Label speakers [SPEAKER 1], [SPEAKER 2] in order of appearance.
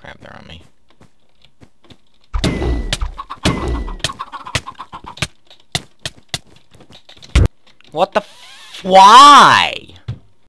[SPEAKER 1] crap, they're on me. What the f- Why?